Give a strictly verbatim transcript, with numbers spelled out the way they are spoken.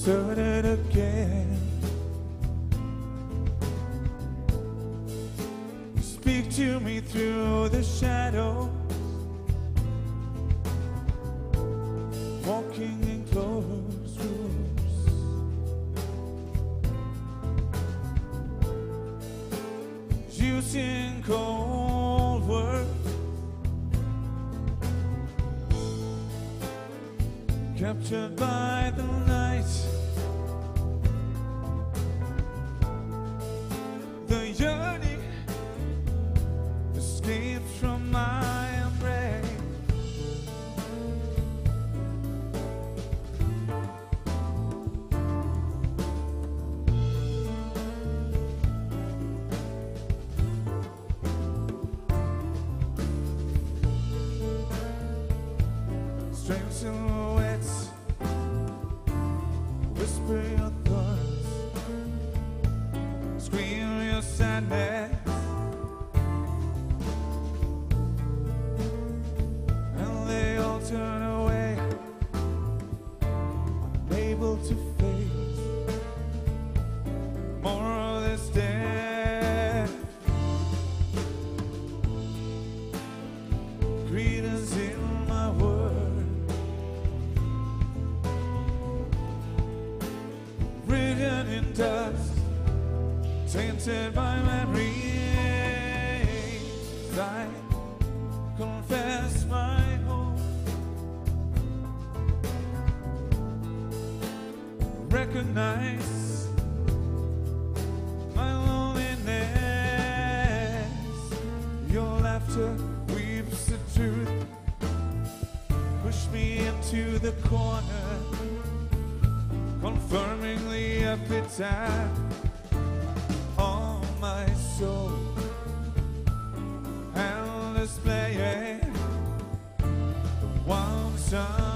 started again. You speak to me through the shadows, walking in closed rooms. Using cold words, captured by the night. The yearning escapes from my embrace. Strange silhouettes whisper your thoughts, scream your sadness, and they all turn away, unable to face more of this death. Greed is in my word, written in dust, tainted by memories. I confess my hope, recognize my loneliness. Your laughter weeps the truth, push me into the corner, confirming the epitaph on my soul, and displaying the one time.